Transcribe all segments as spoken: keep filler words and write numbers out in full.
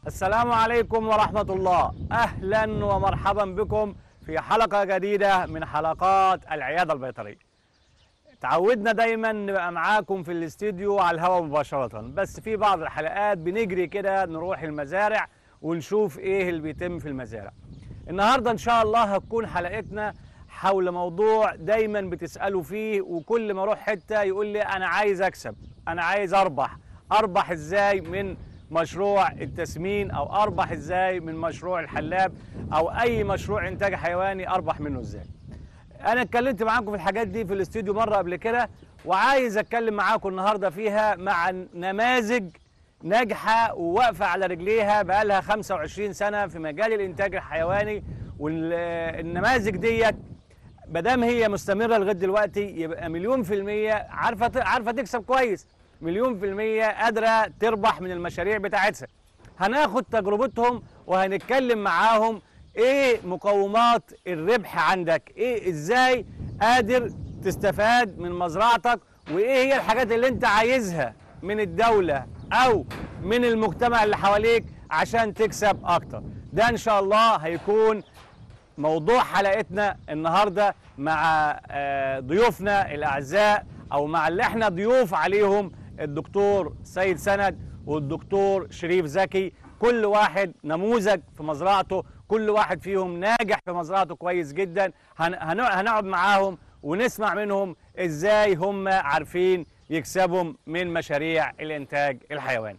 السلام عليكم ورحمة الله. أهلا ومرحبا بكم في حلقة جديدة من حلقات العيادة البيطرية. تعودنا دايما نبقى معاكم في الاستديو على الهواء مباشرة، بس في بعض الحلقات بنجري كده نروح المزارع ونشوف ايه اللي بيتم في المزارع. النهاردة ان شاء الله هتكون حلقتنا حول موضوع دايما بتسألوا فيه، وكل ما اروح حتة يقول لي انا عايز اكسب، انا عايز اربح. اربح ازاي من مشروع التسمين، او اربح ازاي من مشروع الحلاب، او اي مشروع انتاج حيواني اربح منه ازاي. انا اتكلمت معاكم في الحاجات دي في الاستوديو مره قبل كده، وعايز اتكلم معاكم النهارده فيها مع نماذج ناجحه وواقفه على رجليها بقالها خمسة وعشرين سنه في مجال الانتاج الحيواني. والنماذج ديت مادام هي مستمره لغايه دلوقتي يبقى مليون في الميه عارفه عارفه تكسب كويس، مليون في الميه قادره تربح من المشاريع بتاعتها. هناخد تجربتهم وهنتكلم معاهم ايه مقومات الربح عندك، ايه ازاي قادر تستفاد من مزرعتك، وايه هي الحاجات اللي انت عايزها من الدولة او من المجتمع اللي حواليك عشان تكسب اكتر. ده ان شاء الله هيكون موضوع حلقتنا النهاردة مع ضيوفنا الاعزاء، او مع اللي احنا ضيوف عليهم، الدكتور سيد سند والدكتور شريف زكي. كل واحد نموذج في مزرعته، كل واحد فيهم ناجح في مزرعته كويس جدا. هنقعد معاهم ونسمع منهم ازاي هم عارفين يكسبوا من مشاريع الانتاج الحيواني.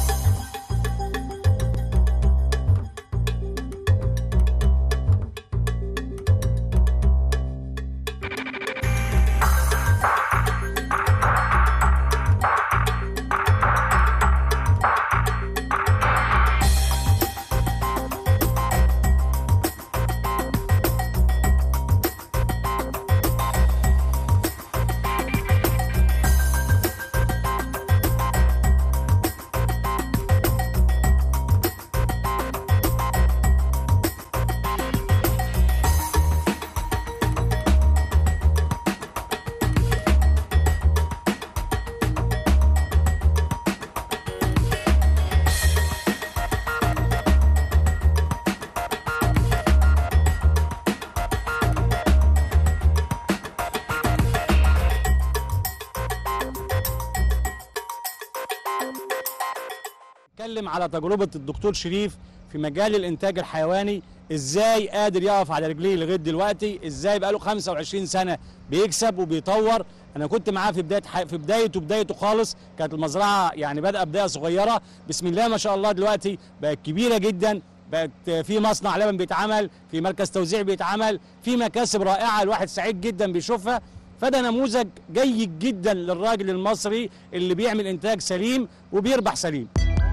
نتكلم على تجربة الدكتور شريف في مجال الانتاج الحيواني، ازاي قادر يقف على رجليه لغايه دلوقتي، ازاي بقاله خمسة وعشرين سنة بيكسب وبيطور. انا كنت معاه في بدايه في بدايته بدايته خالص، كانت المزرعه يعني بدأ بدايه صغيره، بسم الله ما شاء الله دلوقتي بقت كبيره جدا، بقت في مصنع لبن بيتعمل، في مركز توزيع بيتعمل، في مكاسب رائعه الواحد سعيد جدا بيشوفها. فده نموذج جيد جدا للراجل المصري اللي بيعمل انتاج سليم وبيربح سليم.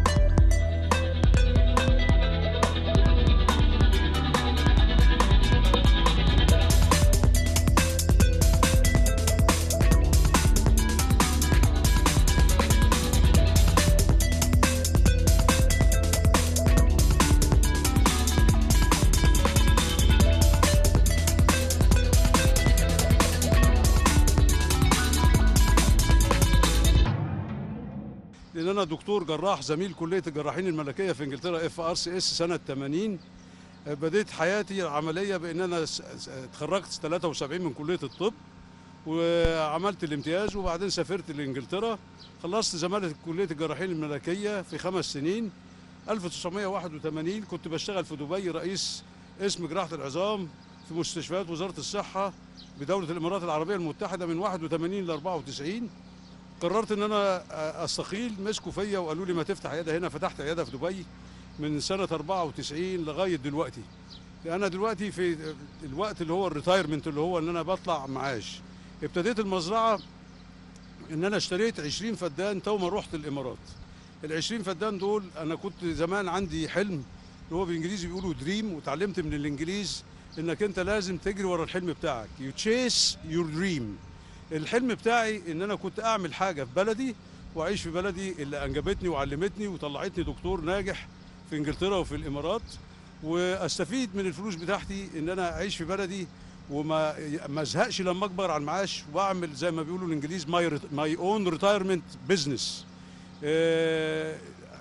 لأن أنا دكتور جراح زميل كلية الجراحين الملكية في إنجلترا اف ار سي اس سنة ثمانين. بديت حياتي العملية بأن أنا اتخرجت ثلاثة وسبعين من كلية الطب وعملت الامتياز، وبعدين سافرت لإنجلترا، خلصت زمالة كلية الجراحين الملكية في خمس سنين. ألف وتسعمائة وواحد وثمانين كنت بشتغل في دبي رئيس قسم جراحة العظام في مستشفيات وزارة الصحة بدولة الإمارات العربية المتحدة من واحد وثمانين ل أربعة وتسعين. قررت ان انا استقيل، مسكوا فيا وقالوا لي ما تفتح عياده هنا. فتحت عياده في دبي من سنه أربعة وتسعين لغايه دلوقتي. انا دلوقتي في الوقت اللي هو الريتايرمنت، اللي هو ان انا بطلع معاش. ابتديت المزرعه ان انا اشتريت عشرين فدان تو ما رحت الامارات. ال عشرين فدان دول انا كنت زمان عندي حلم اللي هو بالانجليزي بيقولوا دريم، وتعلمت من الانجليز انك انت لازم تجري ورا الحلم بتاعك. يو تشيس يور دريم. الحلم بتاعي ان انا كنت اعمل حاجه في بلدي واعيش في بلدي اللي انجبتني وعلمتني وطلعتني دكتور ناجح في انجلترا وفي الامارات، واستفيد من الفلوس بتاعتي ان انا اعيش في بلدي وما ما ازهقش لما اكبر على المعاش، واعمل زي ما بيقولوا الانجليز ماي اون ريتايرمنت بزنس.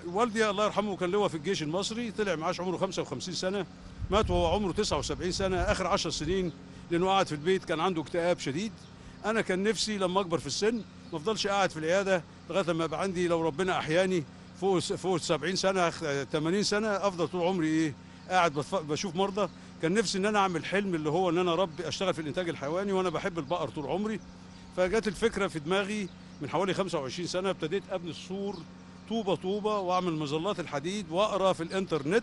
والدي الله يرحمه كان لواء في الجيش المصري، طلع معاش عمره خمسة وخمسين سنه، مات وهو عمره تسعة وسبعين سنه، اخر عشر سنين لانه قاعد في البيت، كان عنده اكتئاب شديد. انا كان نفسي لما اكبر في السن ما افضلش قاعد في العياده لغايه لما يبقى عندي، لو ربنا احياني فوق فوق سبعين سنه ثمانين سنه، افضل طول عمري ايه قاعد بشوف مرضى. كان نفسي ان انا اعمل حلم اللي هو ان انا ربي اشتغل في الانتاج الحيواني، وانا بحب البقر طول عمري. فجت الفكره في دماغي من حوالي خمسة وعشرين سنه، ابتديت ابني السور طوبه طوبه واعمل مظلات الحديد واقرا في الانترنت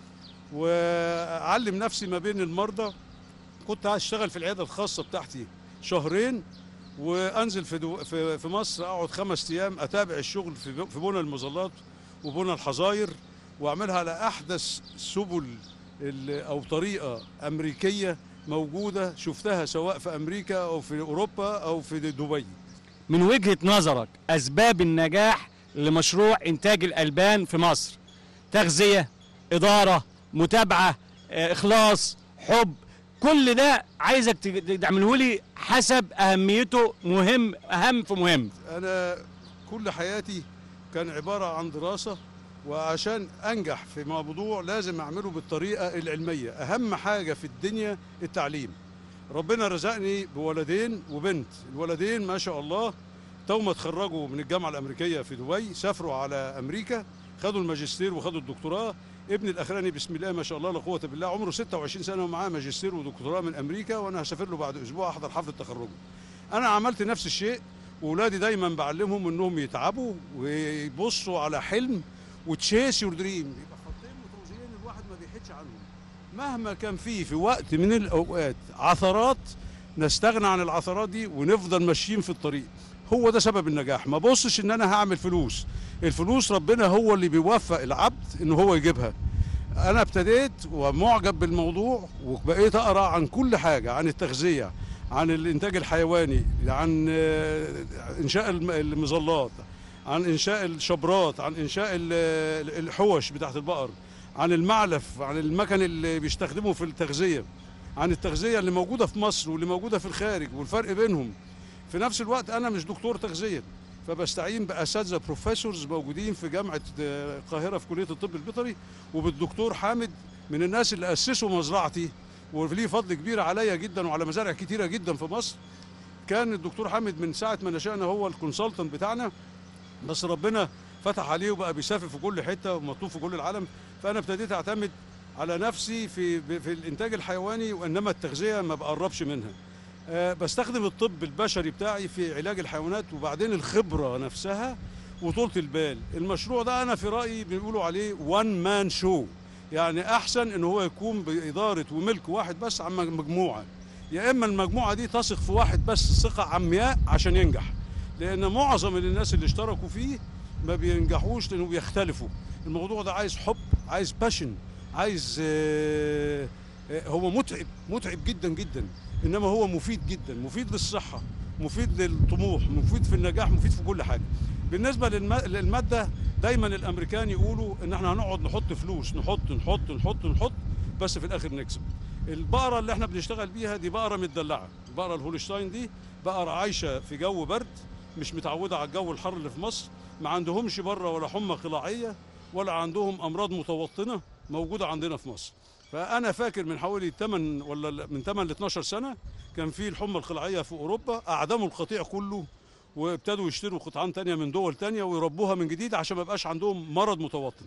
واعلم نفسي ما بين المرضى. كنت هشتغل في العياده الخاصه بتاعتي شهرين، وانزل في دو في في مصر اقعد خمس ايام اتابع الشغل في في بنى المظلات وبنى الحظاير، واعملها على احدث سبل او طريقه امريكيه موجوده شفتها سواء في امريكا او في اوروبا او في دبي. من وجهة نظرك أسباب النجاح لمشروع إنتاج الألبان في مصر؟ تغذية، إدارة، متابعة، إخلاص، حب، كل ده عايزك تعمله لي حسب أهميته، مهم أهم في مهم. أنا كل حياتي كان عبارة عن دراسة، وعشان أنجح في موضوع لازم أعمله بالطريقة العلمية. أهم حاجة في الدنيا التعليم. ربنا رزقني بولدين وبنت، الولدين ما شاء الله تو ما اتخرجوا من الجامعة الأمريكية في دبي، سافروا على أمريكا، خدوا الماجستير وخدوا الدكتوراه. ابني الأخراني بسم الله ما شاء الله لا قوة بالله عمره ستة وعشرين سنة ومعاه ماجستير ودكتوراه من أمريكا، وأنا هسافر له بعد أسبوع أحضر حفلة تخرجه. أنا عملت نفس الشيء، وأولادي دايما بعلمهم إنهم يتعبوا ويبصوا على حلم وتشيس يور دريم، يبقى خطين متوازيين الواحد ما بيحيدش عنهم. مهما كان فيه في وقت من الأوقات عثرات نستغنى عن العثرات دي ونفضل ماشيين في الطريق. هو ده سبب النجاح. ما بصش ان انا هعمل فلوس، الفلوس ربنا هو اللي بيوفق العبد ان هو يجيبها. انا ابتديت ومعجب بالموضوع، وبقيت اقرا عن كل حاجه، عن التغذيه، عن الانتاج الحيواني، عن انشاء المظلات، عن انشاء الشبرات، عن انشاء الحوش بتاعت البقر، عن المعلف، عن المكن اللي بيستخدمه في التغذيه، عن التغذيه اللي موجوده في مصر واللي موجوده في الخارج والفرق بينهم. في نفس الوقت انا مش دكتور تغذيه، فبستعين باساتذه بروفيسورز موجودين في جامعه القاهره في كليه الطب البيطري، وبالدكتور حامد من الناس اللي اسسوا مزرعتي وليه فضل كبير عليا جدا وعلى مزارع كتيره جدا في مصر. كان الدكتور حامد من ساعه ما نشأنا هو الكونسلتنت بتاعنا، بس ربنا فتح عليه وبقى بيسافر في كل حته ومطلوب في كل العالم. فانا ابتديت اعتمد على نفسي في في الانتاج الحيواني، وانما التغذيه ما بقربش منها. أه بستخدم الطب البشري بتاعي في علاج الحيوانات، وبعدين الخبره نفسها وطولة البال. المشروع ده انا في رايي بيقولوا عليه وان مان شو، يعني احسن ان هو يكون باداره وملك واحد بس عن مجموعه، يا اما المجموعه دي تثق في واحد بس ثقه عمياء عشان ينجح، لان معظم الناس اللي اشتركوا فيه ما بينجحوش لانه بيختلفوا. الموضوع ده عايز حب، عايز باشن، عايز آه هو متعب متعب جدا جدا، انما هو مفيد جدا، مفيد للصحه، مفيد للطموح، مفيد في النجاح، مفيد في كل حاجه. بالنسبه للماده دايما الامريكان يقولوا ان احنا هنقعد نحط فلوس، نحط نحط نحط نحط بس في الاخر نكسب. البقره اللي احنا بنشتغل بيها دي بقره متدلعه، البقره الهولشتاين دي بقره عايشه في جو برد، مش متعوده على الجو الحر اللي في مصر، ما عندهمش بره ولا حمى قلاعيه ولا عندهم امراض متوطنه موجوده عندنا في مصر. فانا فاكر من حوالي ثمانية ولا من ثمانية ل اثناشر سنه كان في الحمى القلاعيه في اوروبا، اعدموا القطيع كله وابتدوا يشتروا قطعان تانية من دول تانية ويربوها من جديد عشان ما يبقاش عندهم مرض متوطن.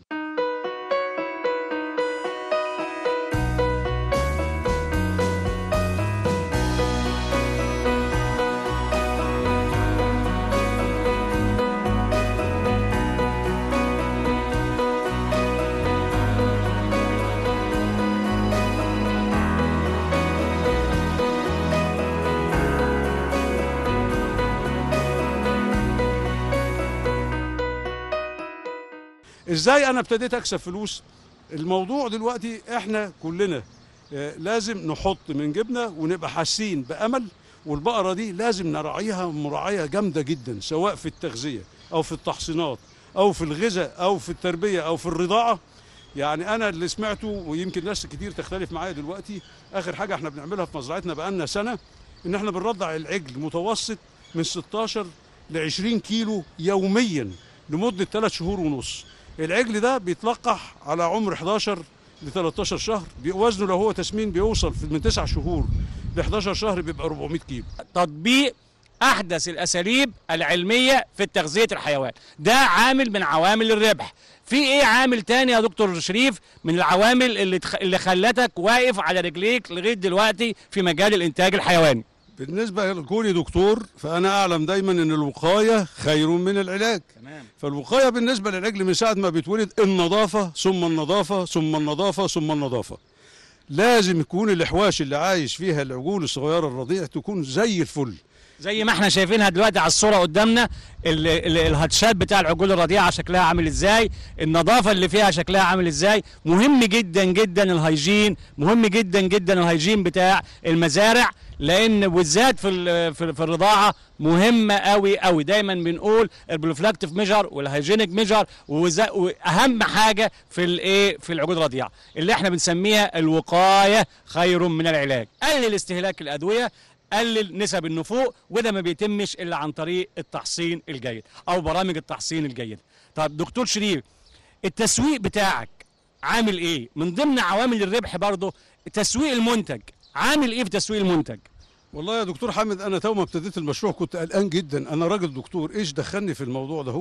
ازاي انا ابتديت اكسب فلوس؟ الموضوع دلوقتي احنا كلنا لازم نحط من جبنا ونبقى حاسين بامل، والبقره دي لازم نراعيها مراعيه جامده جدا، سواء في التغذيه او في التحصينات او في الغذاء او في التربيه او في الرضاعه. يعني انا اللي سمعته، ويمكن ناس كتير تختلف معايا دلوقتي، اخر حاجه احنا بنعملها في مزرعتنا بقالنا سنه ان احنا بنرضع العجل متوسط من ستاشر ل عشرين كيلو يوميا لمده ثلاث شهور ونص. العجل ده بيتلقح على عمر حداشر ل تلتاشر شهر، وزنه لو هو تسمين بيوصل من تسع شهور ل حداشر شهر بيبقى أربعمائة كيلو. تطبيق احدث الاساليب العلميه في تغذيه الحيوان ده عامل من عوامل الربح. في ايه عامل تاني يا دكتور شريف من العوامل اللي تخ... اللي خلتك واقف على رجليك لغايه دلوقتي في مجال الانتاج الحيواني؟ بالنسبه لكوني دكتور فانا اعلم دايما ان الوقايه خير من العلاج. تمام. فالوقايه بالنسبه للعجل من ساعه ما بيتولد النظافه ثم النظافه ثم النظافه ثم النظافه. لازم يكون الاحواش اللي عايش فيها العجول الصغيره الرضيع تكون زي الفل، زي ما احنا شايفينها دلوقتي على الصوره قدامنا. ال ال الهاتشات بتاع العجول الرضيعه شكلها عامل ازاي، النظافه اللي فيها شكلها عامل ازاي. مهم جدا جدا الهيجين، مهم جدا جدا الهيجين بتاع المزارع، لان بالذات في في الرضاعه مهمه قوي قوي. دايما بنقول البروفلاكتيف ميجر والهيجينيك ميجر، واهم حاجه في الايه في العجول الرضيعه اللي احنا بنسميها الوقايه خير من العلاج. قلل استهلاك الادويه، قلل نسب النفوق، وده ما بيتمش الا عن طريق التحصين الجيد او برامج التحصين الجيد. طب دكتور شريف، التسويق بتاعك عامل ايه؟ من ضمن عوامل الربح برضه تسويق المنتج، عامل ايه في تسويق المنتج؟ والله يا دكتور حامد انا تو ما ابتديت المشروع كنت قلقان جدا. انا راجل دكتور، ايش دخلني في الموضوع ده؟ هو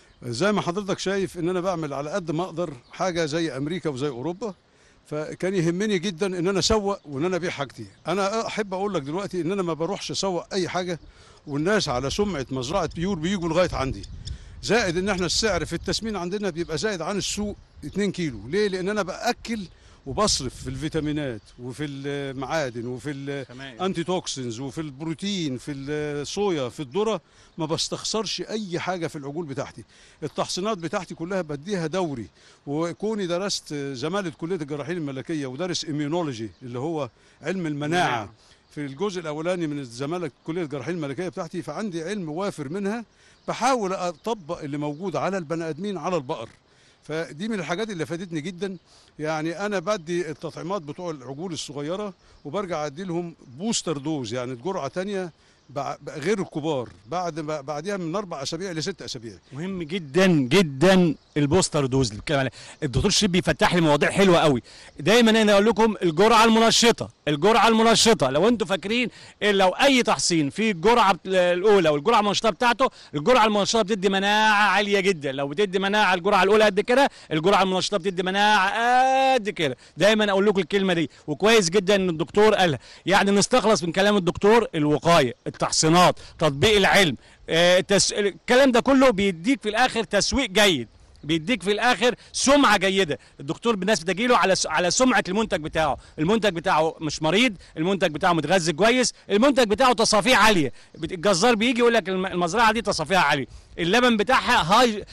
زي ما حضرتك شايف ان انا بعمل على قد ما اقدر حاجه زي امريكا وزي اوروبا، فكان يهمني جدا ان انا اسوق وان انا ابيع حاجتي. انا احب اقول لك دلوقتي ان انا ما بروحش اسوق اي حاجه، والناس على سمعه مزرعه بيور بيجوا لغايه عندي. زائد ان احنا السعر في التسمين عندنا بيبقى زائد عن السوق اتنين كيلو. ليه؟ لان انا باكل وبصرف في الفيتامينات وفي المعادن وفي الانتي توكسينز وفي البروتين في الصويا في الذره، ما بستخسرش اي حاجه في العجول بتاعتي. التحصينات بتاعتي كلها بديها دوري، وكوني درست زماله كليه الجراحين الملكيه ودرس اميونولوجي اللي هو علم المناعه في الجزء الاولاني من زماله كليه الجراحين الملكيه بتاعتي، فعندي علم وافر منها بحاول اطبق اللي موجود على البني ادمين على البقر. فدي من الحاجات اللي فادتني جدا. يعني انا بدي التطعيمات بتوع العجول الصغيره وبرجع ادي لهم بوستر دوز، يعني جرعه ثانيه غير الكبار بعد بعدها من اربع اسابيع لست اسابيع. مهم جدا جدا البوستر دوز اللي بتكلم عليها الدكتور شريف، بيفتح لي مواضيع حلوه قوي. دايما انا اقول لكم الجرعه المنشطه، الجرعه المنشطه لو انتم فاكرين لو اي تحصين في الجرعه الاولى والجرعه المنشطه بتاعته، الجرعه المنشطه بتدي مناعه عاليه جدا. لو بتدي مناعه الجرعه الاولى قد كده، الجرعه المنشطه بتدي مناعه قد كده. دايما اقول لكم الكلمه دي، وكويس جدا ان الدكتور قالها. يعني نستخلص من كلام الدكتور الوقايه، التحصينات، تطبيق العلم، آه التس... الكلام ده كله بيديك في الاخر تسويق جيد، بيديك في الاخر سمعه جيده. الدكتور بالناس بتجيله على على سمعه المنتج بتاعه، المنتج بتاعه مش مريض، المنتج بتاعه متغذي كويس، المنتج بتاعه تصافيه عاليه. الجزار بيجي يقول لك المزرعه دي تصافيها عاليه، اللبن بتاعها هاي،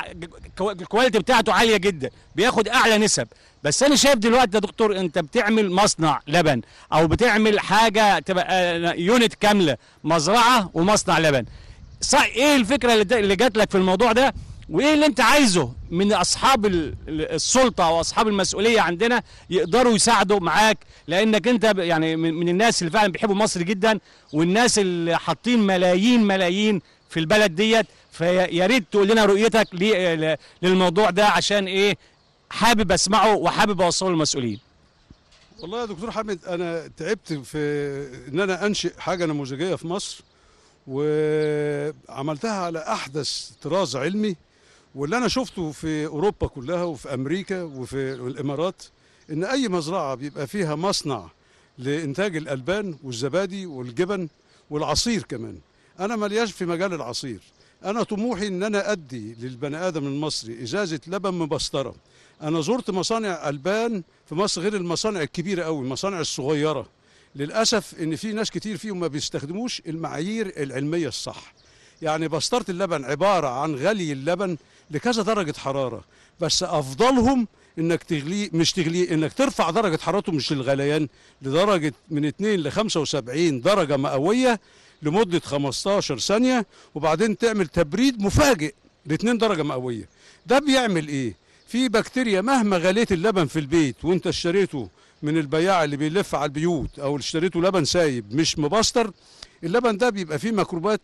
الكواليتي بتاعته عاليه جدا، بياخد اعلى نسب. بس انا شايف دلوقتي يا دكتور انت بتعمل مصنع لبن او بتعمل حاجه تبقى يونت كامله، مزرعه ومصنع لبن. صح، ايه الفكره اللي جات لك في الموضوع ده؟ وايه اللي انت عايزه من اصحاب السلطه واصحاب المسؤوليه عندنا يقدروا يساعدوا معاك؟ لانك انت يعني من الناس اللي فعلا بيحبوا مصر جدا، والناس اللي حاطين ملايين ملايين في البلد ديت. فيا ريت تقول لنا رؤيتك للموضوع ده، عشان ايه حابب اسمعه وحابب اوصله للمسؤولين. والله يا دكتور حامد انا تعبت في ان انا انشئ حاجه نموذجيه في مصر، وعملتها على احدث طراز علمي. واللي انا شفته في اوروبا كلها وفي امريكا وفي الامارات ان اي مزرعه بيبقى فيها مصنع لانتاج الالبان والزبادي والجبن والعصير كمان. انا ملياش في مجال العصير، انا طموحي ان انا ادي للبني ادم المصري ازازه لبن مبستره. انا زرت مصانع البان في مصر غير المصانع الكبيره قوي، المصانع الصغيره. للاسف ان في ناس كتير فيهم ما بيستخدموش المعايير العلميه الصح. يعني بسطره اللبن عباره عن غلي اللبن لكذا درجه حراره، بس افضلهم انك تغليه، مش تغليه، انك ترفع درجه حرارته مش الغليان لدرجه من اتنين ل خمسة وسبعين درجه مئويه لمده خمستاشر ثانيه، وبعدين تعمل تبريد مفاجئ ل اتنين درجه مئويه. ده بيعمل ايه؟ في بكتيريا مهما غليت اللبن في البيت وانت اشتريته من البياع اللي بيلف على البيوت او اشتريته لبن سايب مش مبستر، اللبن ده بيبقى فيه ميكروبات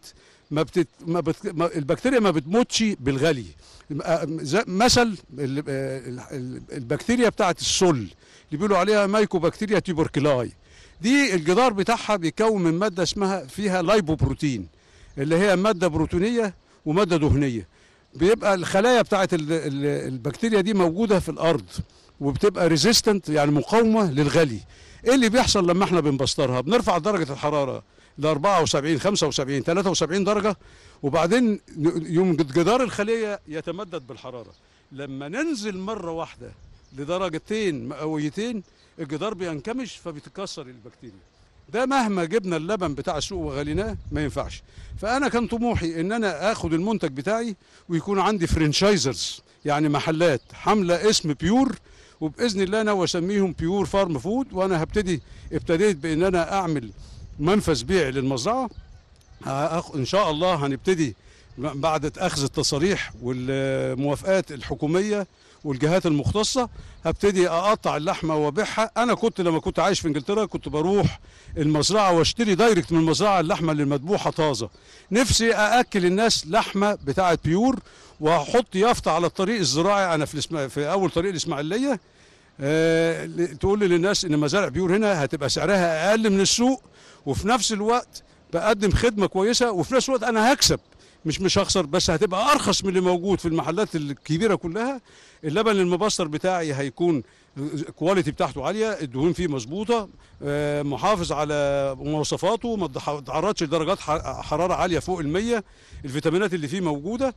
ما بتت... ما بت... ما البكتيريا ما بتموتش بالغلي. مثل البكتيريا بتاعت السل اللي بيقولوا عليها مايكوبكتيريا تيوبركلاي، دي الجدار بتاعها بيتكون من ماده اسمها فيها لايبوبروتين، اللي هي ماده بروتينيه وماده دهنيه. بيبقى الخلايا بتاعت البكتيريا دي موجوده في الارض وبتبقى ريزيستنت، يعني مقاومه للغلي. ايه اللي بيحصل لما احنا بنبسترها؟ بنرفع درجه الحراره ل أربعة وسبعين خمسة وسبعين ثلاثة وسبعين درجه، وبعدين يوم جدار الخليه يتمدد بالحراره. لما ننزل مره واحده لدرجتين مئويتين الجدار بينكمش فبتتكسر البكتيريا. ده مهما جبنا اللبن بتاع السوق وغليناه ما ينفعش. فانا كان طموحي ان انا اخد المنتج بتاعي ويكون عندي فرانشايزرز، يعني محلات حامله اسم بيور، وباذن الله انا واسميهم بيور فارم فود. وانا هبتدي ابتديت بان انا اعمل منفذ بيع للمزرعه. ان شاء الله هنبتدي بعد اخذ التصاريح والموافقات الحكوميه والجهات المختصه، هبتدي اقطع اللحمه وابيعها. انا كنت لما كنت عايش في انجلترا كنت بروح المزرعه واشتري دايركت من المزرعه اللحمه اللي مذبوحه طازه. نفسي ااكل الناس لحمه بتاعه بيور، واحط يافطه على الطريق الزراعي. انا في, في اول طريق الاسماعيليه أه تقول لي للناس ان مزارع بيور هنا هتبقى سعرها اقل من السوق، وفي نفس الوقت بقدم خدمه كويسه، وفي نفس الوقت انا هكسب، مش مش هخسر، بس هتبقى ارخص من اللي موجود في المحلات الكبيره كلها. اللبن المبستر بتاعي هيكون الكواليتي بتاعته عاليه، الدهون فيه مظبوطه، محافظ على مواصفاته، ما تعرضش لدرجات حراره عاليه فوق المية، الفيتامينات اللي فيه موجوده.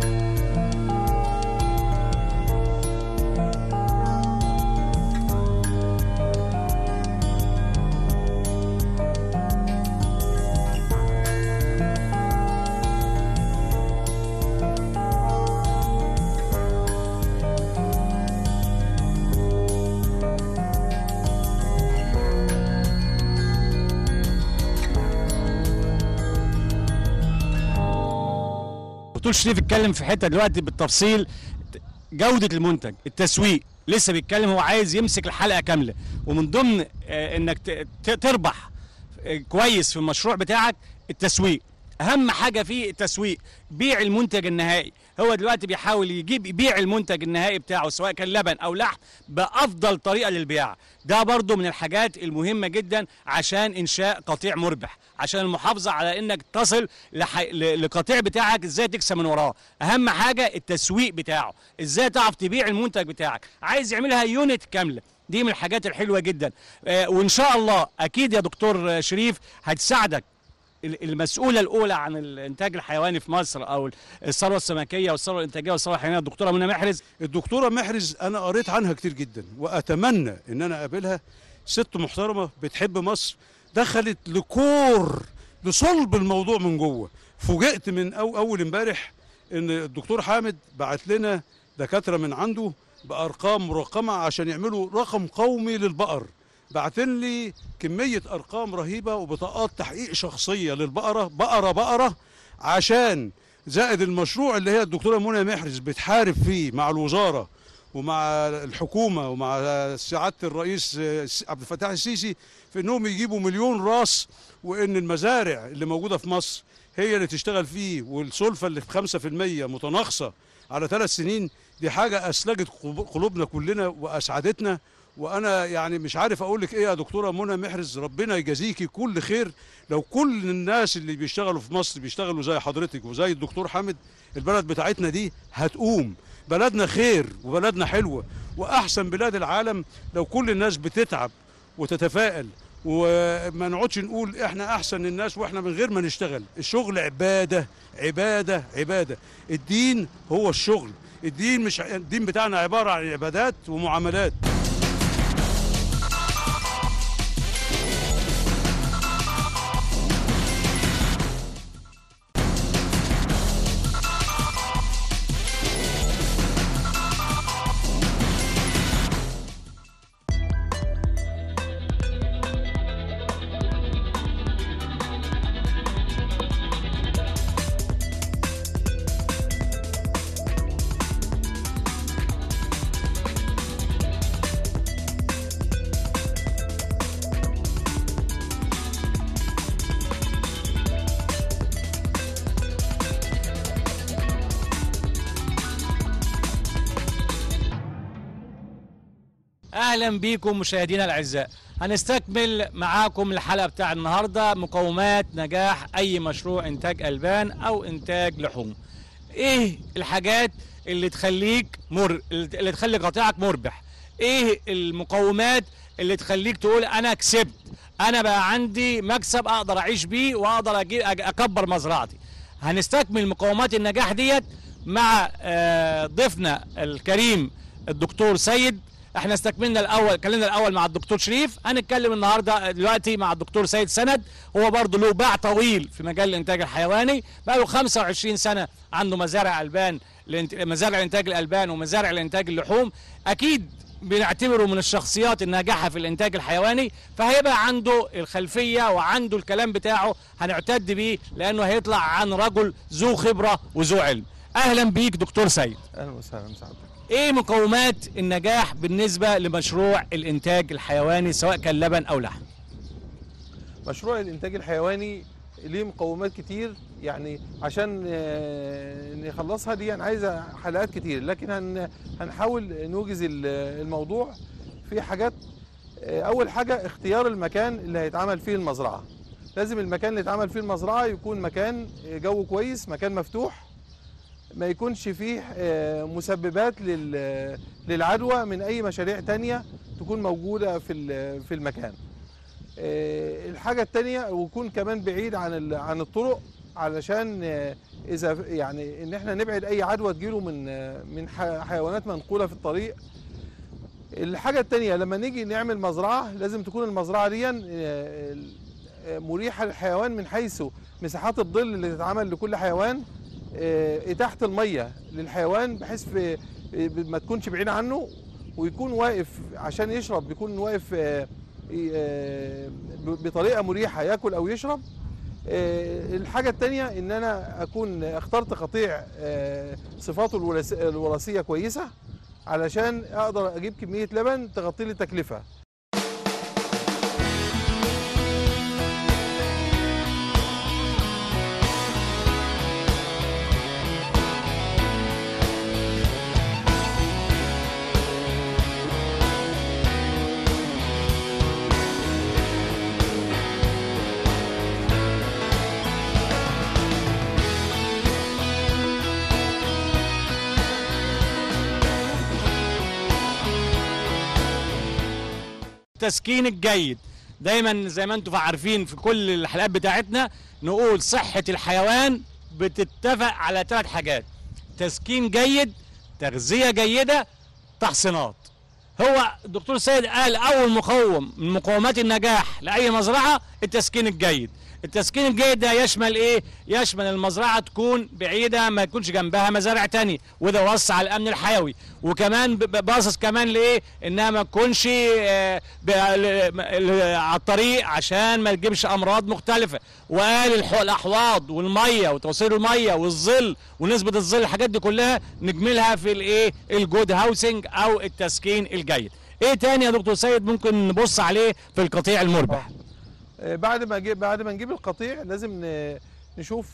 دكتور شريف اتكلم في حته دلوقتي بالتفصيل، جوده المنتج، التسويق. لسه بيتكلم هو عايز يمسك الحلقه كامله، ومن ضمن انك تربح كويس في المشروع بتاعك التسويق. اهم حاجه فيه التسويق، بيع المنتج النهائي. هو دلوقتي بيحاول يجيب يبيع المنتج النهائي بتاعه سواء كان لبن او لحم بافضل طريقه للبيع. ده برضو من الحاجات المهمه جدا عشان انشاء قطيع مربح، عشان المحافظه على انك تصل لح... لقطيع بتاعك ازاي تكسب من وراه. اهم حاجه التسويق بتاعه، ازاي تعرف تبيع المنتج بتاعك. عايز يعملها يونت كامله، دي من الحاجات الحلوه جدا. آه وان شاء الله اكيد يا دكتور شريف هتساعدك المسؤوله الاولى عن الانتاج الحيواني في مصر، او الثروه السمكيه والثروه الانتاجيه والثروه الحيوانيه، الدكتوره منى محرز. الدكتوره محرز انا قريت عنها كتير جدا، واتمنى ان انا اقابلها. ست محترمه بتحب مصر، دخلت لكور لصلب الموضوع من جوه. فوجئت من أو اول امبارح ان الدكتور حامد بعت لنا دكاتره من عنده بارقام مرقمه عشان يعملوا رقم قومي للبقر. بعتن لي كمية أرقام رهيبة وبطاقات تحقيق شخصية للبقرة، بقرة بقرة، عشان زائد المشروع اللي هي الدكتورة منى محرز بتحارب فيه مع الوزارة ومع الحكومة ومع سعادة الرئيس عبد الفتاح السيسي في إنهم يجيبوا مليون راس، وإن المزارع اللي موجودة في مصر هي اللي تشتغل فيه، والسلفة اللي في خمسة في المية متناقصة على ثلاث سنين. دي حاجة أسلجت قلوبنا كلنا وأسعدتنا. وانا يعني مش عارف اقول لك ايه يا دكتوره منى محرز، ربنا يجازيكي كل خير. لو كل الناس اللي بيشتغلوا في مصر بيشتغلوا زي حضرتك وزي الدكتور حامد، البلد بتاعتنا دي هتقوم. بلدنا خير وبلدنا حلوه واحسن بلاد العالم لو كل الناس بتتعب وتتفائل، وما نقعدش نقول احنا احسن الناس واحنا من غير ما نشتغل. الشغل عباده عباده عباده. الدين هو الشغل. الدين مش الدين بتاعنا عباره عن عبادات ومعاملات. اهلا بيكم مشاهدينا الاعزاء. هنستكمل معاكم الحلقه بتاع النهارده مقومات نجاح اي مشروع انتاج البان او انتاج لحوم. ايه الحاجات اللي تخليك مر اللي تخلي قطيعك مربح؟ ايه المقومات اللي تخليك تقول انا كسبت، انا بقى عندي مكسب اقدر اعيش بيه واقدر اجي اكبر مزرعتي؟ هنستكمل مقومات النجاح ديت مع ضيفنا الكريم الدكتور سيد. احنا استكملنا الاول، اتكلمنا الاول مع الدكتور شريف، هنتكلم النهارده دلوقتي مع الدكتور سيد سند. هو برضه له باع طويل في مجال الانتاج الحيواني، بقى له خمسة وعشرين سنه عنده مزارع البان، مزارع الانتاج الالبان ومزارع الانتاج اللحوم. اكيد بنعتبره من الشخصيات الناجحه في الانتاج الحيواني، فهيبقى عنده الخلفيه وعنده الكلام بتاعه هنعتد بيه، لانه هيطلع عن رجل ذو خبره وذو علم. اهلا بيك دكتور سيد. اهلا وسهلا بسعادتك. ايه مقومات النجاح بالنسبه لمشروع الانتاج الحيواني سواء كان لبن او لحم؟ مشروع الانتاج الحيواني ليه مقومات كتير، يعني عشان نخلصها دي يعني عايزه حلقات كتير، لكن هن هنحاول نوجز الموضوع في حاجات. اول حاجه اختيار المكان اللي هيتعمل فيه المزرعه. لازم المكان اللي يتعمل فيه المزرعه يكون مكان جو كويس، مكان مفتوح، ما يكونش فيه مسببات للعدوى من اي مشاريع تانية تكون موجودة في في المكان. الحاجة التانية ويكون كمان بعيد عن عن الطرق، علشان اذا يعني ان احنا نبعد اي عدوى تجيله من من حيوانات منقولة في الطريق. الحاجة التانية لما نيجي نعمل مزرعة لازم تكون المزرعة دي مريحة للحيوان، من حيث مساحات الظل اللي تتعمل لكل حيوان، اتاحه الميه للحيوان بحيث في ما تكونش بعيد عنه، ويكون واقف عشان يشرب، بيكون واقف بطريقه مريحه ياكل او يشرب. الحاجه الثانيه ان انا اكون اخترت قطيع صفاته الوراثيه كويسه، علشان اقدر اجيب كميه لبن تغطي لي التكلفه. التسكين الجيد. دايما زي ما انتم عارفين في كل الحلقات بتاعتنا نقول صحة الحيوان بتتفق على ثلاث حاجات: تسكين جيد، تغذية جيدة، تحصينات. هو الدكتور سيد قال اول مقوم من مقومات النجاح لاي مزرعة التسكين الجيد. التسكين الجيد ده يشمل ايه؟ يشمل المزرعه تكون بعيده، ما يكونش جنبها مزارع تاني، وده وصى على الامن الحيوي. وكمان باصص كمان لايه؟ انها ما تكونش على الطريق عشان ما تجيبش امراض مختلفه. وقال الاحواض والميه وتوصيل الميه والظل ونسبه الظل، الحاجات دي كلها نجملها في الايه؟ الجود هاوسنج او التسكين الجيد. ايه تاني يا دكتور سيد ممكن نبص عليه في القطيع المربح؟ بعد ما جيب بعد ما نجيب القطيع لازم نشوف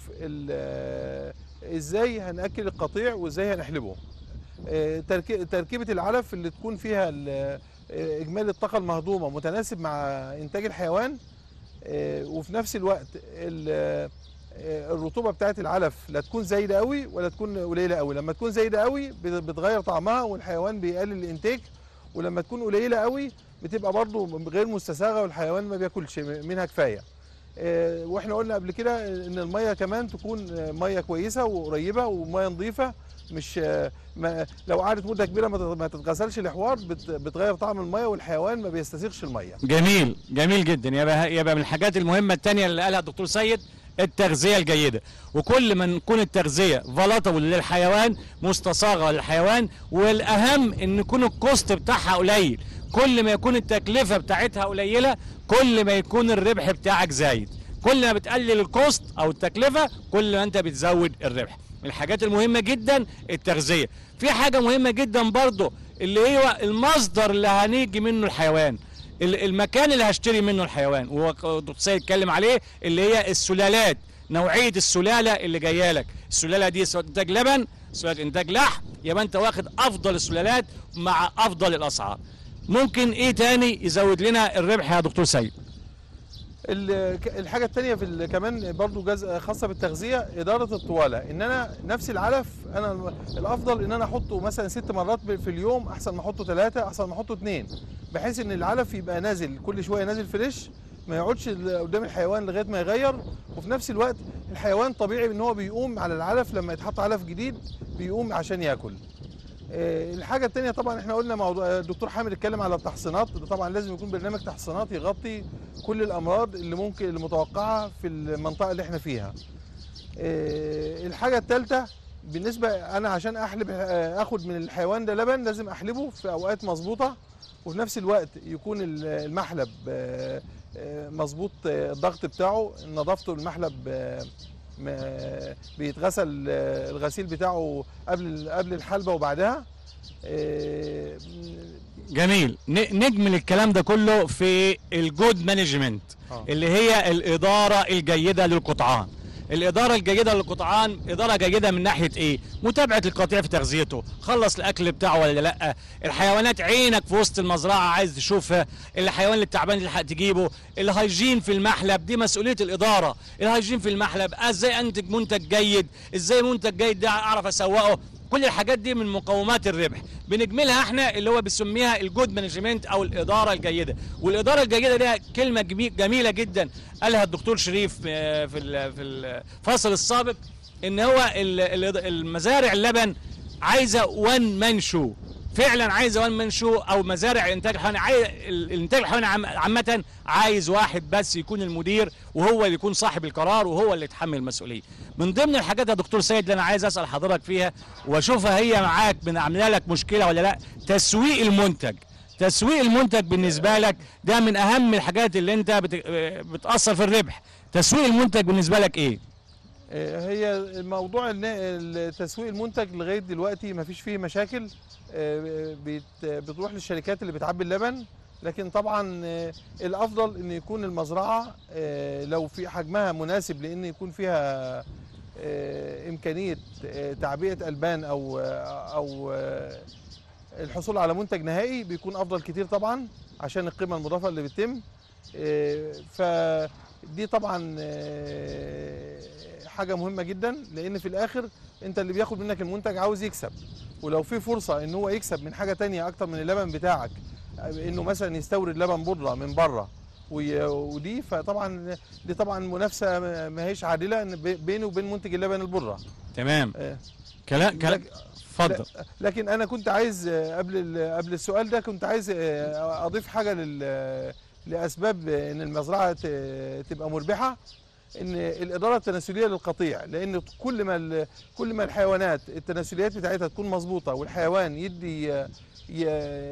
ازاي هنأكل القطيع وازاي هنحلبه. تركيبة العلف اللي تكون فيها اجمالي الطاقة المهضومة متناسب مع انتاج الحيوان، وفي نفس الوقت الرطوبة بتاعت العلف لا تكون زايدة قوي ولا تكون قليلة قوي. لما تكون زايدة قوي بتغير طعمها والحيوان بيقلل الانتاج، ولما تكون قليلة قوي بتبقى برضو غير مستساغه والحيوان ما بياكلش منها كفايه. اه واحنا قلنا قبل كده ان الميه كمان تكون ميه كويسه وقريبه وميه نظيفه، مش ما لو قعدت مده كبيره ما تتغسلش الحوار بتغير طعم الميه والحيوان ما بيستسيغش الميه. جميل جميل جدا. يبقى يبقى من الحاجات المهمه الثانيه اللي قالها الدكتور سيد التغذيه الجيده. وكل ما نكون التغذيه فلاتبل للحيوان، مستصاغه للحيوان، والاهم ان يكون الكوست بتاعها قليل. كل ما يكون التكلفة بتاعتها قليلة كل ما يكون الربح بتاعك زايد. كل ما بتقلل الكوست او التكلفة كل ما انت بتزود الربح. من الحاجات المهمة جدا التغذية. في حاجة مهمة جدا برضو اللي هو المصدر اللي هنيجي منه الحيوان، المكان اللي هشتري منه الحيوان، والدكتور سيد اتكلم عليه، اللي هي السلالات، نوعية السلالة اللي جاية لك. السلالة دي سواء انتاج لبن، سواء انتاج لحم، يبقى انت واخد افضل السلالات مع افضل الاسعار. ممكن ايه تاني يزود لنا الربح يا دكتور سيد؟ ال- الحاجه الثانيه في ال- كمان برضو جزء خاصه بالتغذيه، اداره الطواله. ان انا نفس العلف انا الم- الافضل ان انا احطه مثلا ست مرات ب- في اليوم، احسن ما احطه ثلاثه، احسن ما احطه اثنين، بحيث ان العلف يبقى نازل كل شويه، نازل فريش، ما يقعدش ال- قدام الحيوان لغايه ما يغير. وفي نفس الوقت الحيوان طبيعي ان هو بيقوم على العلف لما يتحط علف جديد، بيقوم عشان ياكل. آه، الحاجة التانية طبعا احنا قلنا موضوع الدكتور حامد اتكلم على التحصينات. طبعا لازم يكون برنامج تحصينات يغطي كل الأمراض اللي ممكن المتوقعة في المنطقة اللي احنا فيها. آه، الحاجة التالتة بالنسبة أنا عشان أحلب آه، أخد من الحيوان ده لبن، لازم أحلبه في أوقات مظبوطة، وفي نفس الوقت يكون ال- المحلب آه، آه، مظبوط، آه، الضغط بتاعه، نظافته المحلب آه، ما- بيتغسل آه، الغسيل بتاعه قبل قبل الحلبة وبعدها. آه، جميل. ن- نجمل الكلام ده كله في الجود مانجمنت آه. اللي هي الإدارة الجيدة للقطعان. الإدارة الجيدة للقطعان إدارة جيدة من ناحية إيه؟ متابعة القطيع في تغذيته، خلص الأكل بتاعه ولا لأ، الحيوانات عينك في وسط المزرعة عايز تشوفها، الحيوان اللي التعبان تلحق تجيبه، الهيجين في المحلب دي مسؤولية الإدارة، الهيجين في المحلب، إزاي أنتج منتج جيد، إزاي منتج جيد ده أعرف أسوقه، كل الحاجات دي من مقومات الربح بنجملها احنا اللي هو بنسميها الجود مانجمنت او الاداره الجيده. والاداره الجيده ليها كلمه جمي- جميله جدا قالها الدكتور شريف آه، في ال- في الفصل السابق، ان هو ال- ال- المزارع اللبن عايزه وان مان شو، فعلا عايزه وان مان شو، او مزارع الانتاج الحيواني عايز الانتاج الحيواني عم- عامه عايز واحد بس يكون المدير، وهو اللي يكون صاحب القرار، وهو اللي يتحمل المسؤوليه. من ضمن الحاجات يا دكتور سيد اللي انا عايز اسال حضرتك فيها واشوفها هي معاك من عامله لك مشكله ولا لا، تسويق المنتج. تسويق المنتج بالنسبه لك ده من اهم الحاجات اللي انت بت- بتاثر في الربح. تسويق المنتج بالنسبه لك ايه؟ آه، هي الموضوع ان تسويق المنتج لغايه دلوقتي ما فيش فيه مشاكل. آه، بت- بتروح للشركات اللي بتعبي اللبن، لكن طبعا آه، الافضل ان يكون المزرعه آه، لو في حجمها مناسب لان يكون فيها آه، امكانيه آه، تعبئه البان او او آه، الحصول على منتج نهائي، بيكون افضل كتير طبعا عشان القيمه المضافه اللي بتتم. آه، فدي طبعا آه، حاجه مهمه جدا، لان في الاخر انت اللي بياخد منك المنتج عاوز يكسب، ولو في فرصه ان هو يكسب من حاجه تانية اكتر من اللبن بتاعك، انه مثلا يستورد لبن بودره من بره وي- ودي، فطبعا دي طبعا منافسه ما هيش عادله إن بي- بينه وبين منتج اللبن البودره. تمام. آه، كلام كلام لك- اتفضل. لا- لكن انا كنت عايز آه، قبل ال- قبل السؤال ده كنت عايز آه، اضيف حاجه لل لاسباب ان المزرعه ت- تبقى مربحه، ان الاداره التناسليه للقطيع، لان كل ما ال- كل ما الحيوانات التناسليات بتاعتها تكون مظبوطه، والحيوان يدي آه، ي-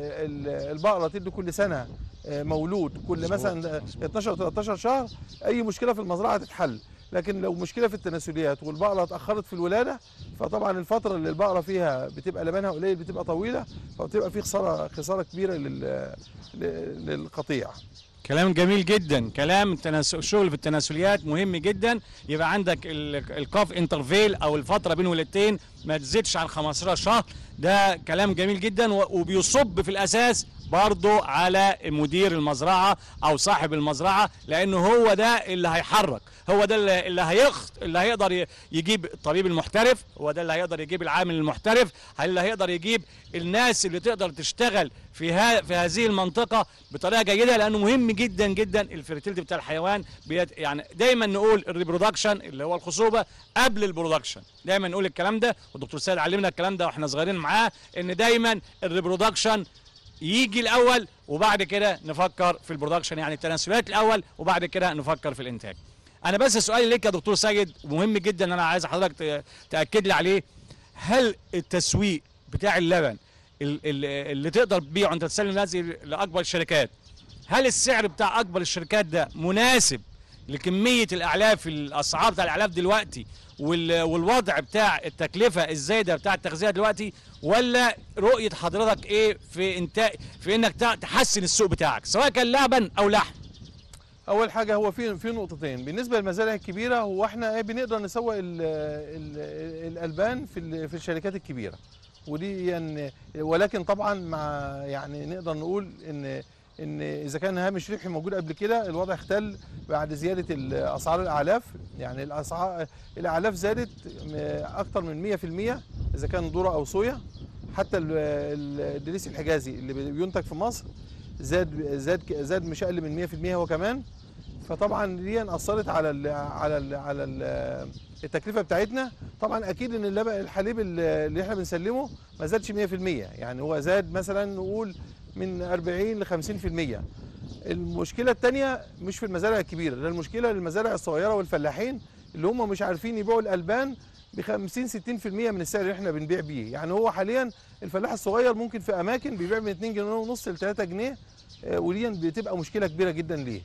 ال- البقره تدي كل سنه آه، مولود كل مظبوط، مثلا مظبوط. اتناشر تلتاشر شهر، اي مشكله في المزرعه تتحل. لكن لو مشكله في التناسليات والبقره اتاخرت في الولاده، فطبعا الفتره اللي البقره فيها بتبقى لبنها قليل بتبقى طويله، فبتبقى في خساره خساره كبيره لل لل- للقطيع. كلام جميل جدا. كلام التناسل، الشغل في التناسليات مهم جدا. يبقى عندك ال- الكاف انترفيل او الفتره بين ولادتين ما تزيدش عن خمستاشر شهر. ده كلام جميل جدا و- وبيصب في الاساس برضه على مدير المزرعه او صاحب المزرعه، لانه هو ده اللي هيحرك، هو ده اللي اللي هيخ اللي هيقدر ي- يجيب الطبيب المحترف، هو ده اللي هيقدر يجيب العامل المحترف، اللي هيقدر يجيب الناس اللي تقدر تشتغل في ها في هذه المنطقه بطريقه جيده، لانه مهم جدا جدا الفيرتيلتي بتاع الحيوان. بيت يعني دايما نقول الريبرودكشن اللي هو الخصوبه قبل البرودكشن، دايما نقول الكلام ده، والدكتور سيد علمنا الكلام ده واحنا صغيرين معاه، ان دايما الريبرودكشن يجي الاول وبعد كده نفكر في البرودكشن، يعني التناسلات الاول وبعد كده نفكر في الانتاج. انا بس سؤالي ليك يا دكتور سيد مهم جدا، انا عايز حضرتك ت- تاكد لي عليه. هل التسويق بتاع اللبن ال- ال- اللي تقدر تبيعه انت تسلم هذه لاكبر الشركات، هل السعر بتاع اكبر الشركات ده مناسب لكميه الاعلاف، الاسعار بتاع الاعلاف دلوقتي وال- والوضع بتاع التكلفه الزايده بتاع التغذيه دلوقتي، ولا رؤيه حضرتك ايه في انتاج في انك تع- تحسن السوق بتاعك سواء كان لبن او لحم؟ اول حاجه هو في في نقطتين بالنسبه للمزارع الكبيره، هو احنا ايه بنقدر نسوق ال ال الالبان في ال- في الشركات الكبيره، ودي يعني ولكن طبعا مع يعني نقدر نقول ان ان اذا كان هامش ربحي موجود قبل كده، الوضع اختل بعد زياده اسعار الاعلاف. يعني الاسعار الاعلاف زادت اكتر من مية في المية اذا كان ذره او صويا. حتى الدريس الحجازي اللي بينتج في مصر زاد زاد زاد مش اقل من مية في المية هو كمان. فطبعا دي اثرت على ال على ال على ال التكلفه بتاعتنا. طبعا اكيد ان اللبن الحليب اللي احنا بنسلمه ما زادش مية في المية، يعني هو زاد مثلا نقول من أربعين ل خمسين في المية. المشكله الثانيه مش في المزارع الكبيره، ده المشكله للمزارع الصغيره والفلاحين اللي هم مش عارفين يبيعوا الالبان ب خمسين ستين في المية من السعر اللي احنا بنبيع بيه. يعني هو حاليا الفلاح الصغير ممكن في اماكن بيبيع من اتنين جنيه ونص ل تلاتة جنيه، ودي بتبقى مشكله كبيره جدا ليه.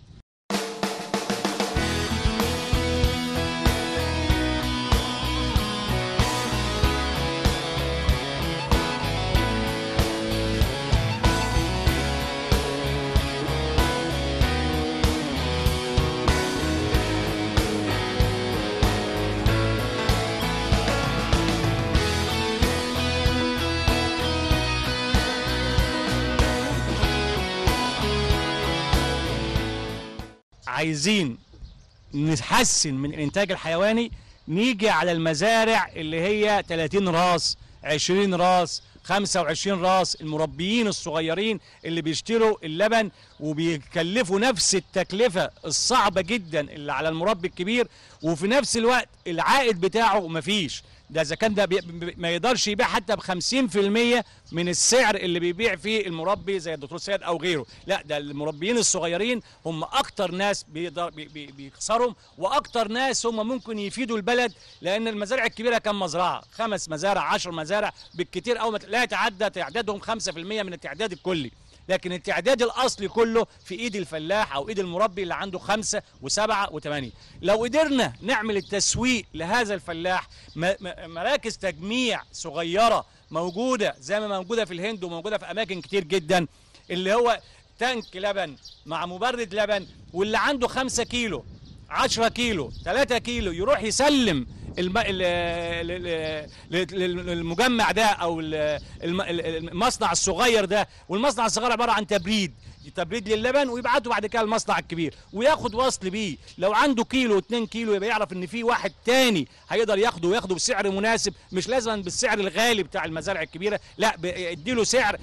عايزين نحسن من الانتاج الحيواني، نيجي على المزارع اللي هي تلاتين راس، عشرين راس، خمسة وعشرين راس، المربيين الصغيرين اللي بيشتروا اللبن وبيكلفوا نفس التكلفة الصعبة جدا اللي على المربي الكبير، وفي نفس الوقت العائد بتاعه مفيش. ده اذا كان ده ما يقدرش يبيع حتى ب خمسين في المية من السعر اللي بيبيع فيه المربي زي الدكتور سيد او غيره. لا، ده المربيين الصغيرين هم اكتر ناس بيقدر بي بيخسرهم، واكتر ناس هم ممكن يفيدوا البلد، لان المزارع الكبيره كم مزرعه؟ خمس مزارع، عشر مزارع بالكثير، او لا يتعدى تعدادهم خمسة في المية من التعداد الكلي. لكن التعداد الاصلي كله في ايد الفلاح او ايد المربي اللي عنده خمسه وسبعه وثمانيه. لو قدرنا نعمل التسويق لهذا الفلاح، مراكز تجميع صغيره موجوده زي ما موجوده في الهند وموجوده في اماكن كتير جدا، اللي هو تانك لبن مع مبرد لبن، واللي عنده خمسة كيلو، عشرة كيلو، تلاتة كيلو يروح يسلم المجمع ده او المصنع الصغير ده. والمصنع الصغير عباره عن تبريد تبريد للبن، ويبعته بعد كده المصنع الكبير وياخد وصل بيه. لو عنده كيلو اتنين كيلو يبقى يعرف ان في واحد تاني هيقدر ياخده وياخده بسعر مناسب، مش لازم بالسعر الغالي بتاع المزارع الكبيره، لا يديله سعر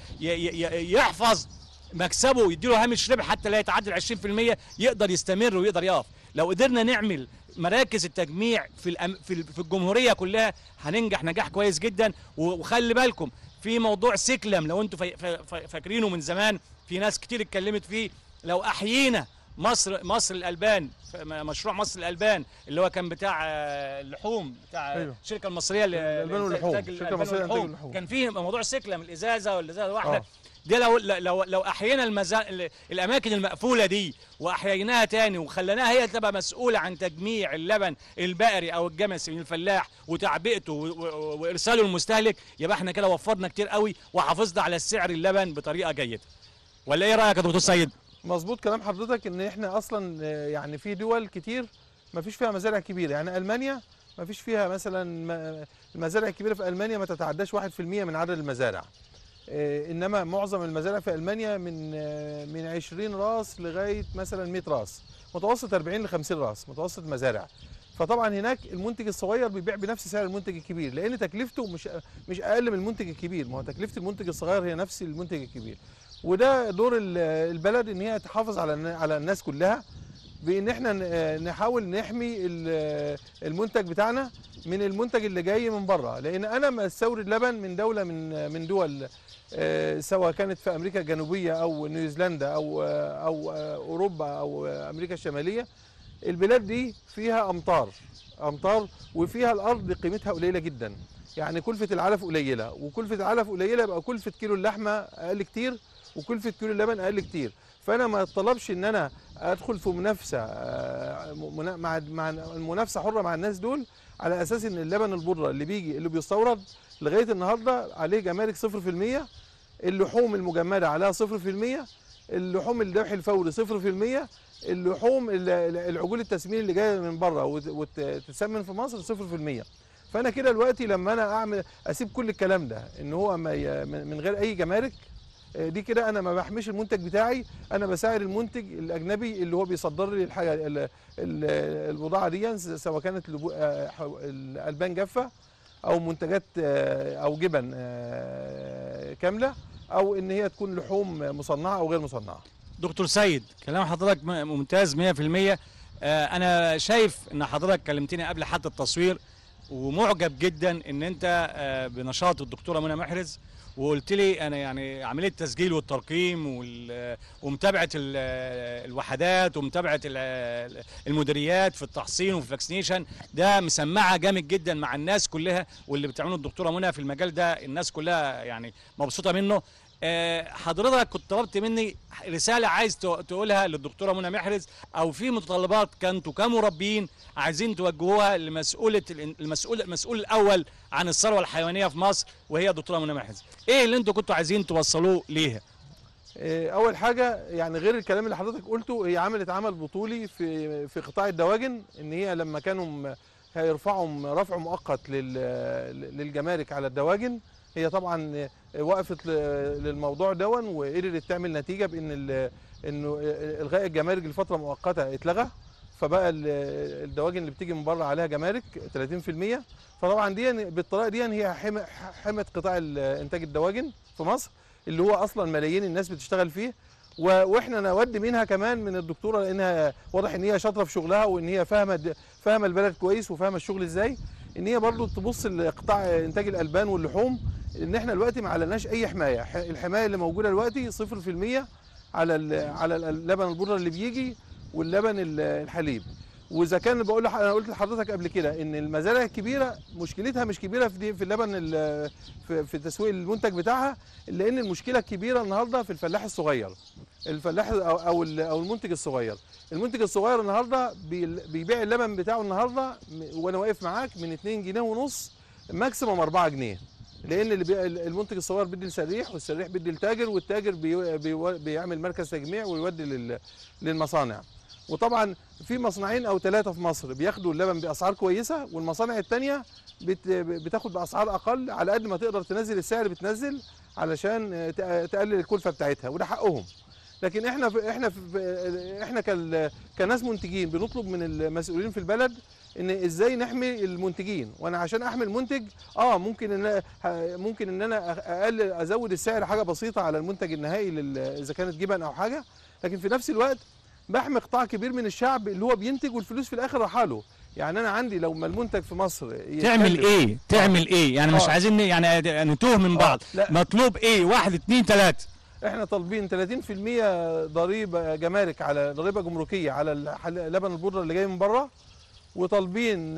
يحفظ مكسبه، يديله هامش ربح حتى لا يتعدى عشرين في المية، يقدر يستمر ويقدر يقف. لو قدرنا نعمل مراكز التجميع في الأم... في الجمهوريه كلها هننجح نجاح كويس جدا. وخلي بالكم في موضوع سكلم، لو انتم فاكرينه من زمان، في ناس كتير اتكلمت فيه. لو احيينا مصر مصر الالبان، مشروع مصر الالبان اللي هو كان بتاع اللحوم بتاع أيوه. الشركه المصريه للالبان واللحوم، الشركه المصريه للانتاج اللحوم، كان فيه موضوع سكلم الازازه والازازه الواحده. آه. دي لو لو لو احيينا المزا... الاماكن المقفوله دي واحييناها تاني وخليناها هي تبقى مسؤوله عن تجميع اللبن البقري او الجمسي من الفلاح وتعبئته و... و... وارساله للمستهلك، يبقى احنا كده وفرنا كتير قوي وحافظنا على السعر اللبن بطريقه جيده. ولا ايه رايك يا دكتور سيد؟ مظبوط كلام حضرتك، ان احنا اصلا يعني في دول كتير ما فيش فيها مزارع كبيره. يعني المانيا ما فيش فيها مثلا، المزارع الكبيره في المانيا ما تتعداش واحد في المية من عدد المزارع. انما معظم المزارع في المانيا من من عشرين راس لغايه مثلا مية راس، متوسط أربعين ل خمسين راس متوسط مزارع. فطبعا هناك المنتج الصغير بيبيع بنفس سعر المنتج الكبير، لان تكلفته مش مش اقل من المنتج الكبير. ما هو تكلفه المنتج الصغير هي نفس المنتج الكبير. وده دور البلد ان هي تحافظ على على الناس كلها، بان احنا نحاول نحمي المنتج بتاعنا من المنتج اللي جاي من بره. لان انا ما استورد لبن من دوله من من دول سواء كانت في امريكا الجنوبيه او نيوزيلندا او او اوروبا او امريكا الشماليه، البلاد دي فيها امطار امطار وفيها الارض قيمتها قليله جدا. يعني كلفه العلف قليله، وكلفه العلف قليله يبقى كلفه كيلو اللحمه اقل كتير وكلفه كيلو اللبن اقل كتير. فانا ما اتطلبش ان انا ادخل في منافسه مع مع المنافسه حره مع الناس دول على اساس ان اللبن البودره اللي بيجي اللي بيستورد لغايه النهارده عليه جمارك صفر في المية، اللحوم المجمده عليها صفر في المية، اللحوم الذبح الفوري صفر في المية، اللحوم العجول التسمين اللي جايه من بره وتتسمن في مصر صفر في المية. فانا كده دلوقتي لما انا اعمل اسيب كل الكلام ده ان هو ما ي... من غير اي جمارك، دي كده انا ما بحميش المنتج بتاعي، انا بساعد المنتج الاجنبي اللي هو بيصدر لي الحاجه البضاعه دي، سواء كانت الالبان جافه او منتجات او جبن كامله، او ان هي تكون لحوم مصنعه او غير مصنعه. دكتور سيد، كلام حضرتك ممتاز مية في المية. انا شايف ان حضرتك كلمتني قبل حتى التصوير، ومعجب جدا ان انت بنشاط الدكتوره منى محرز، وقلت لي انا يعني عمليه التسجيل والترقيم ومتابعه الوحدات ومتابعه المديريات في التحصين وفي الفاكسينيشن، ده مسمعه جامد جدا مع الناس كلها، واللي بتعمله الدكتوره منى في المجال ده الناس كلها يعني مبسوطه منه. حضرتك كنت طلبت مني رساله عايز تقولها للدكتوره منى محرز، او في متطلبات كنتوا كمربين عايزين توجهوها لمسؤوله المسؤول المسؤول الاول عن الثروه الحيوانيه في مصر، وهي الدكتوره منى محرز. ايه اللي انتوا كنتوا عايزين توصلوه ليها؟ اول حاجه يعني غير الكلام اللي حضرتك قلته، هي عملت عمل بطولي في في قطاع الدواجن، ان هي لما كانوا هيرفعوا رفع مؤقت للجمارك على الدواجن، هي طبعا وقفت للموضوع دون وقدرت تعمل نتيجه بان انه الغاء الجمارك لفتره مؤقته اتلغى، فبقى الدواجن اللي بتيجي من بره عليها جمارك ثلاثين في المية. فطبعا دي بالطريقه دي هي حمت قطاع انتاج الدواجن في مصر، اللي هو اصلا ملايين الناس بتشتغل فيه، واحنا نود منها كمان من الدكتوره، لانها واضح ان هي شاطره في شغلها، وان هي فاهمه فاهمه البلد كويس وفاهمه الشغل ازاي، ان هي برضو تبص لقطاع انتاج الالبان واللحوم، ان احنا دلوقتي ما علناش اي حمايه، الحمايه اللي موجوده دلوقتي صفر في المية على على اللبن البودره اللي بيجي واللبن الحليب. واذا كان بقول انا قلت لحضرتك قبل كده ان المزارع الكبيره مشكلتها مش كبيره في في اللبن في, في تسويق المنتج بتاعها، لان المشكله الكبيره النهارده في الفلاح الصغير، الفلاح او او او المنتج الصغير. المنتج الصغير النهارده بيبيع اللبن بتاعه النهارده وانا واقف معاك من اتنين جنيه ونص ماكسيموم أربعة جنيه، لان اللي بي المنتج الصغير بيدي لسريح، والسريح بيدي للتاجر، والتاجر بي بي بيعمل مركز تجميع ويودي للمصانع. وطبعا في مصنعين او ثلاثه في مصر بياخدوا اللبن باسعار كويسه، والمصانع الثانيه بت بتاخد باسعار اقل، على قد ما تقدر تنزل السعر بتنزل علشان تقلل الكلفه بتاعتها، وده حقهم. لكن احنا في احنا في احنا كناس منتجين بنطلب من المسؤولين في البلد ان ازاي نحمي المنتجين. وانا عشان احمي المنتج اه ممكن ان ممكن ان انا اقلل ازود السعر حاجه بسيطه على المنتج النهائي اذا كانت جبن او حاجه، لكن في نفس الوقت بحمي قطاع كبير من الشعب اللي هو بينتج والفلوس في الاخر رايحه له. يعني انا عندي لو ما المنتج في مصر تعمل ايه؟ تعمل ايه؟ يعني آه. مش عايزين يعني نتوه من بعض، آه. مطلوب ايه؟ واحد اتنين تلاته. احنا طالبين ثلاثين في المية ضريبه جمارك، على ضريبه جمركيه على لبن البودره اللي جاي من بره، وطالبين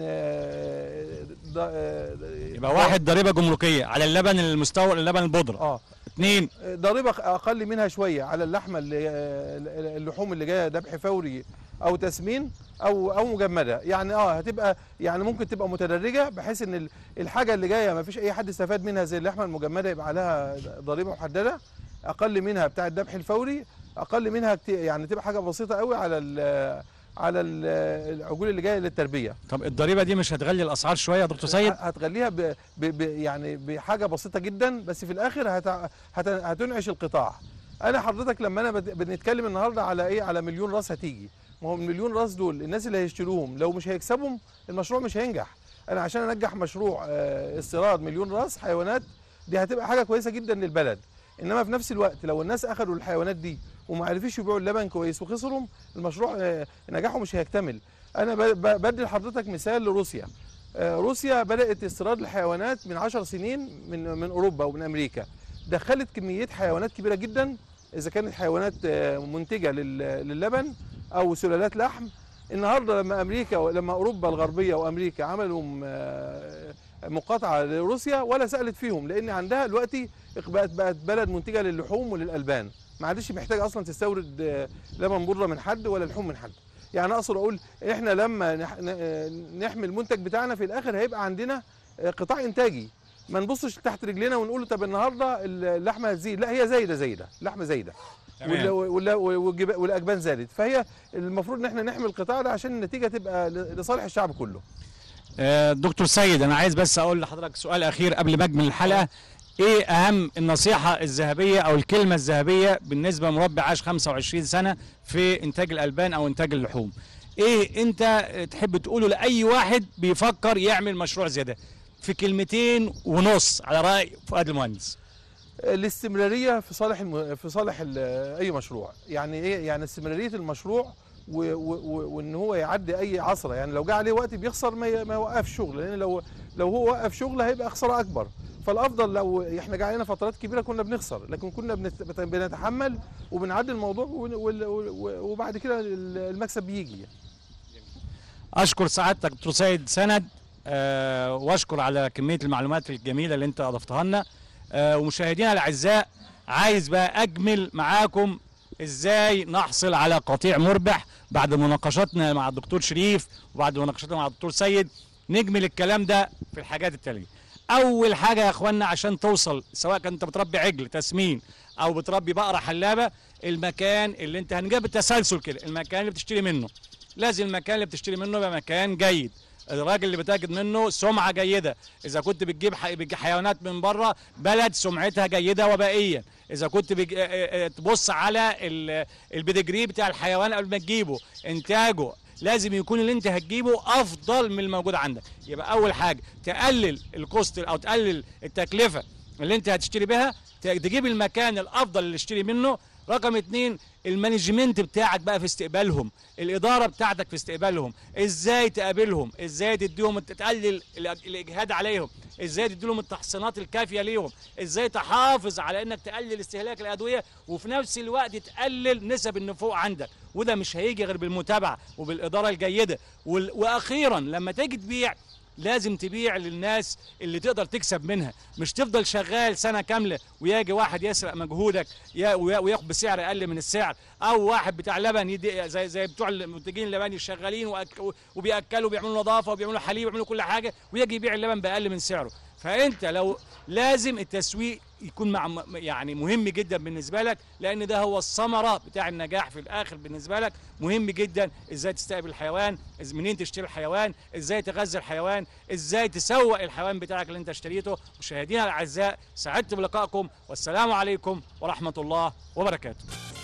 يبقى واحد ضريبه جمركيه على اللبن المستورد، اللبن البودره. اه اثنين ضريبه اقل منها شويه على اللحمه اللي اللحوم اللي جايه ذبح فوري او تسمين او او مجمده. يعني اه هتبقى يعني ممكن تبقى متدرجه، بحيث ان الحاجه اللي جايه ما فيش اي حد استفاد منها زي اللحمه المجمده يبقى عليها ضريبه محدده، اقل منها بتاع الذبح الفوري، اقل منها كتير، يعني تبقى حاجه بسيطه قوي على على العجول اللي جايه للتربيه. طب الضريبه دي مش هتغلي الاسعار شويه يا دكتور سيد؟ هتغليها ب ب يعني بحاجه بسيطه جدا، بس في الاخر هت هت هتنعش القطاع. انا حضرتك لما انا بنتكلم النهارده على ايه؟ على مليون راس هتيجي، ما هو المليون راس دول الناس اللي هيشتروهم لو مش هيكسبهم المشروع مش هينجح. انا عشان انجح مشروع استيراد مليون راس حيوانات دي هتبقى حاجه كويسه جدا للبلد، انما في نفس الوقت لو الناس اخذوا الحيوانات دي وما عرفوش يبيعوا اللبن كويس وخسرهم، المشروع نجاحه مش هيكتمل. انا بدي لحضرتك مثال لروسيا. روسيا بدات استيراد الحيوانات من عشر سنين من من اوروبا ومن امريكا، دخلت كميات حيوانات كبيره جدا، اذا كانت حيوانات منتجه للبن او سلالات لحم. النهارده لما امريكا لما اوروبا الغربيه وامريكا عملوا مقاطعه لروسيا ولا سالت فيهم، لان عندها دلوقتي بقت بقت بلد منتجه للحوم وللالبان، ما عادش محتاج اصلا تستورد لبن بودره من حد ولا لحوم من حد. يعني اقصد اقول احنا لما نحمي المنتج بتاعنا في الاخر هيبقى عندنا قطاع انتاجي، ما نبصش تحت رجلينا ونقول طب النهارده اللحمه هتزيد، لا هي زايده زايده، اللحمه زايده والاجبان زادت، فهي المفروض ان احنا نحمي القطاع ده عشان النتيجه تبقى لصالح الشعب كله. آه، دكتور سيد، انا عايز بس اقول لحضرتك سؤال اخير قبل ما اجمل الحلقه. ايه اهم النصيحه الذهبيه او الكلمه الذهبيه بالنسبه لمربي عاش خمسة وعشرين سنه في انتاج الالبان او انتاج اللحوم؟ ايه انت تحب تقوله لاي واحد بيفكر يعمل مشروع زي ده في كلمتين ونص على راي فؤاد المهندس؟ الاستمراريه في صالح الم... في صالح ال... اي مشروع. يعني ايه؟ يعني استمراريه المشروع و... و... وان هو يعدي اي عصره. يعني لو جه عليه وقت بيخسر ما, ي... ما يوقفش شغل، لان لو لو هو وقف شغل هيبقى خساره اكبر. فالافضل لو احنا جه علينا فترات كبيره كنا بنخسر، لكن كنا بنت... بنتحمل وبنعدي الموضوع و... و... وبعد كده المكسب بيجي. اشكر سعادتك دكتور سيد سند، أه واشكر على كميه المعلومات الجميله اللي انت اضفتها لنا. أه ومشاهدينا الاعزاء، عايز بقى اجمل معاكم ازاي نحصل على قطيع مربح بعد مناقشاتنا مع الدكتور شريف وبعد مناقشاتنا مع الدكتور سيد. نجمل الكلام ده في الحاجات التاليه. اول حاجه يا اخوانا، عشان توصل سواء كنت بتربي عجل تسمين او بتربي بقره حلابه، المكان اللي انت هنجيب التسلسل كده، المكان اللي بتشتري منه لازم المكان اللي بتشتري منه يبقى مكان جيد، الراجل اللي بتجد منه سمعه جيده. اذا كنت بتجيب حيوانات من بره، بلد سمعتها جيده وبائيا. اذا كنت تبص على البيدجري بتاع الحيوان قبل ما تجيبه، انتاجه لازم يكون اللي انت هتجيبه افضل من الموجود عندك. يبقى اول حاجه تقلل الكوست او تقلل التكلفه اللي انت هتشتري بها، تجيب المكان الافضل اللي تشتري منه. رقم اتنين، المانجمنت بتاعك بقى في استقبالهم، الاداره بتاعتك في استقبالهم، ازاي تقابلهم، ازاي تديهم، تقلل الاجهاد عليهم، ازاي تديلهم التحصينات الكافيه ليهم، ازاي تحافظ على انك تقلل استهلاك الادويه وفي نفس الوقت تقلل نسب النفوق عندك. وده مش هيجي غير بالمتابعه وبالاداره الجيده. واخيرا لما تيجي تبيع، لازم تبيع للناس اللي تقدر تكسب منها، مش تفضل شغال سنه كامله ويجي واحد يسرق مجهودك وياخد بسعر اقل من السعر، او واحد بتاع لبن يدي زي زي بتوع المنتجين اللبن الشغالين وبياكلوا وبيعملوا نظافه وبيعملوا حليب وبيعملوا كل حاجه، ويجي يبيع اللبن باقل من سعره. فانت لو لازم التسويق يكون مع يعني مهم جدا بالنسبه لك، لان ده هو الثمره بتاع النجاح في الاخر بالنسبه لك. مهم جدا ازاي تستقبل الحيوان، منين تشتري الحيوان، ازاي تغذي الحيوان، ازاي تسوق الحيوان بتاعك اللي انت اشتريته. مشاهدينا الاعزاء، سعدت بلقائكم والسلام عليكم ورحمه الله وبركاته.